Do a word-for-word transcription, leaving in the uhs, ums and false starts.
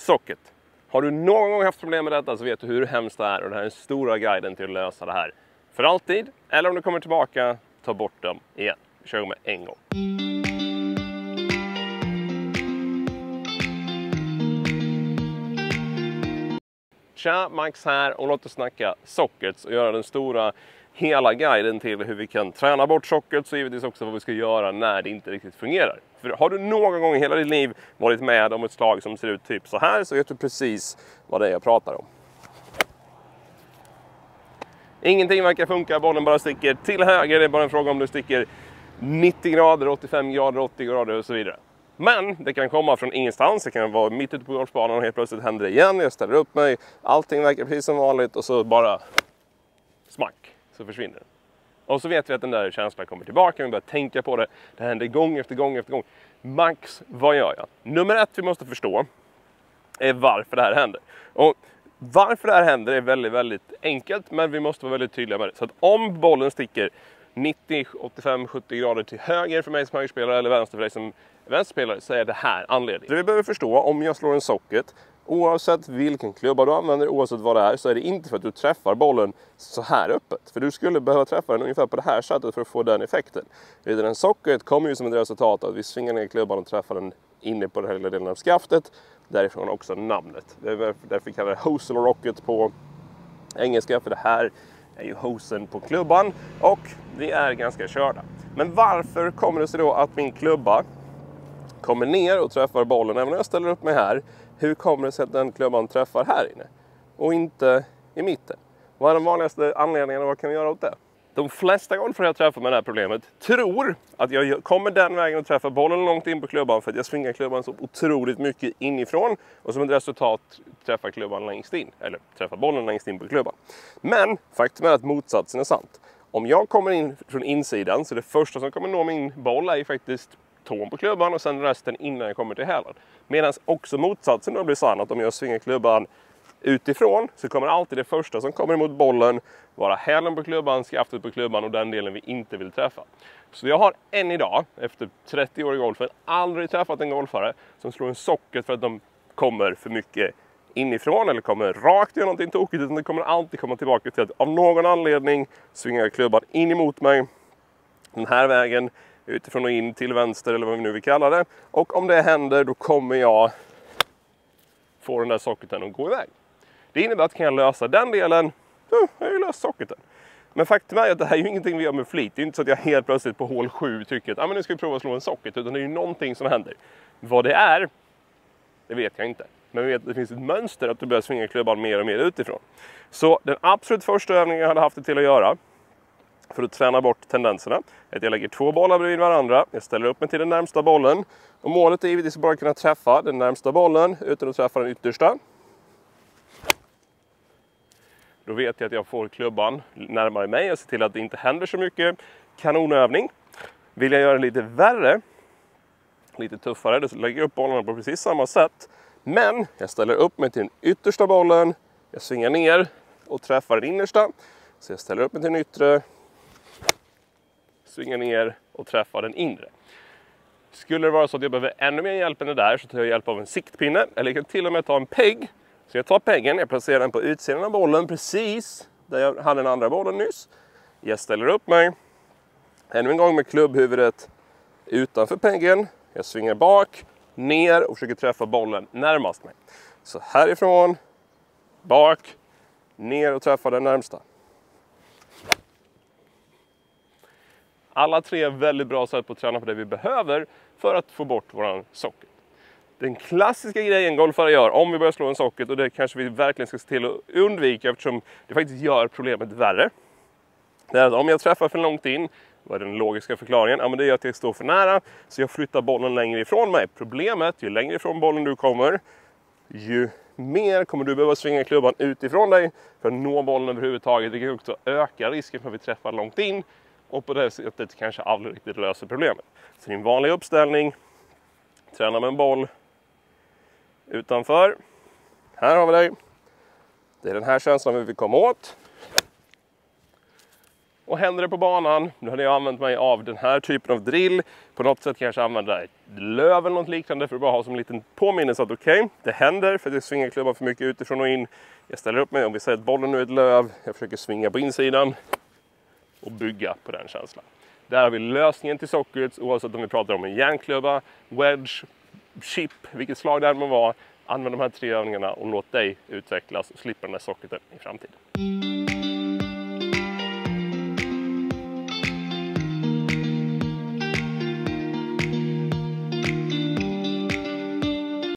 socket. Har du någon gång haft problem med detta så vet du hur hemskt det är, och det här är den stora guiden till att lösa det här för alltid. Eller om du kommer tillbaka, ta bort dem igen. Vi kör med en gång. Tja, Max här, och låt oss snacka sockets och göra den stora hela guiden till hur vi kan träna bort sockets, och givetvis också vad vi ska göra när det inte riktigt fungerar. För har du någon gång i hela ditt liv varit med om ett slag som ser ut typ så här, så vet du precis vad det är jag pratar om. Ingenting verkar funka, bollen bara sticker till höger. Det är bara en fråga om du sticker nittio grader, åttiofem grader, åttio grader och så vidare. Men det kan komma från ingenstans. Det kan vara mitt ute på golfbanan och helt plötsligt händer det igen. Jag ställer upp mig, allting verkar precis som vanligt och så bara smack, så försvinner den. Och så vet vi att den där känslan kommer tillbaka. Vi börjar tänka på det. Det händer gång efter gång efter gång. Max, vad gör jag? Nummer ett vi måste förstå är varför det här händer. Och varför det här händer är väldigt, väldigt enkelt, men vi måste vara väldigt tydliga med det. Så att om bollen sticker nittio, åttiofem, sjuttio grader till höger för mig som högerspelare eller vänster för dig som vänsterspelare, så är det här anledningen. Det vi behöver förstå, om jag slår en socket, oavsett vilken klubba du använder, oavsett vad det är, så är det inte för att du träffar bollen så här öppet. För du skulle behöva träffa den ungefär på det här sättet för att få den effekten. Utan en socket kommer ju som ett resultat av att vi svingar ner klubban och träffar den inne på den här delen av skaftet. Därifrån också namnet. Det är därför vi kallar det hose eller rocket på engelska, för det här är ju hosen på klubban och vi är ganska körda. Men varför kommer det sig då att min klubba kommer ner och träffar bollen även när jag ställer upp mig här? Hur kommer det sig att den klubban träffar här inne och inte i mitten? Vad är den vanligaste anledningen och vad kan vi göra åt det? De flesta golfare jag träffar med det här problemet tror att jag kommer den vägen och träffar bollen långt in på klubban för att jag svingar klubban så otroligt mycket inifrån och som ett resultat träffar klubban längst in, eller träffar bollen längst in på klubban. Men faktum är att motsatsen är sant. Om jag kommer in från insidan så det första som kommer nå min boll är faktiskt tån på klubban och sen resten innan jag kommer till hälen. Medan också motsatsen då blir sann, att om jag svingar klubban utifrån så kommer alltid det första som kommer emot bollen vara hälen på klubban, skaftet på klubban och den delen vi inte vill träffa. Så jag har än idag, efter trettio år i golfen, aldrig träffat en golfare som slår en socket för att de kommer för mycket inifrån eller kommer rakt i någonting tokigt, utan det kommer alltid komma tillbaka till att av någon anledning svingar jag klubban in emot mig den här vägen, utifrån och in till vänster eller vad vi nu vill kalla det. Och om det händer, då kommer jag få den där socketen att gå iväg. Det innebär att kan jag lösa den delen, då har jag ju löst socketen. Men faktum är att det här är ju ingenting vi gör med flit. Det är inte så att jag helt plötsligt på hål sju tycker att ah, men nu ska vi prova att slå en socket. Utan det är ju någonting som händer. Vad det är, det vet jag inte. Men vi vet att det finns ett mönster att du börjar svinga klubban mer och mer utifrån. Så den absolut första övningen jag hade haft det till att göra för att träna bort tendenserna är att jag lägger två bollar bredvid varandra. Jag ställer upp mig till den närmsta bollen. Och målet är givetvis bara att kunna träffa den närmsta bollen utan att träffa den yttersta. Då vet jag att jag får klubban närmare mig. Jag ser till att det inte händer så mycket. Kanonövning. Vill jag göra det lite värre, lite tuffare, då lägger jag upp bollarna på precis samma sätt. Men jag ställer upp mig till den yttersta bollen. Jag svingar ner och träffar den innersta. Så jag ställer upp mig till den yttre. Svingar ner och träffar den inre. Skulle det vara så att jag behöver ännu mer hjälp än det där så tar jag hjälp av en siktpinne. Eller jag kan till och med ta en pegg. Så jag tar peggen, jag placerar den på utsidan av bollen precis där jag hade den andra bollen nyss. Jag ställer upp mig. Ännu en gång med klubbhuvudet utanför peggen. Jag svingar bak, ner och försöker träffa bollen närmast mig. Så härifrån, bak, ner och träffa den närmsta. Alla tre är väldigt bra sätt på att träna på det vi behöver för att få bort våran socket. Den klassiska grejen golfare gör om vi börjar slå en socket, och det kanske vi verkligen ska se till att undvika eftersom det faktiskt gör problemet värre. Det är att om jag träffar för långt in, vad är den logiska förklaringen? Ja, men det är att jag står för nära så jag flyttar bollen längre ifrån mig. Problemet, ju längre ifrån bollen du kommer, ju mer kommer du behöva svinga klubban utifrån dig för att nå bollen överhuvudtaget. Det kan också öka risken för att vi träffar långt in och på det sättet kanske aldrig riktigt löser problemet. Så din vanliga uppställning, träna med en boll utanför. Här har vi dig. Det är den här känslan vi vill komma åt. Och händer det på banan, nu hade jag använt mig av den här typen av drill. På något sätt kanske använda ett löv eller något liknande för att bara ha som en liten påminnelse att okej, okay, det händer för att jag svingar klubban för mycket utifrån och in. Jag ställer upp mig, om vi säger att bollen nu är ett löv, jag försöker svinga på insidan och bygga på den känslan. Där har vi lösningen till sockets, oavsett om vi pratar om en järnklubba, wedge, chip, vilket slag det här må vara. Använd de här tre övningarna och låt dig utvecklas och slippa den här socketen i framtiden.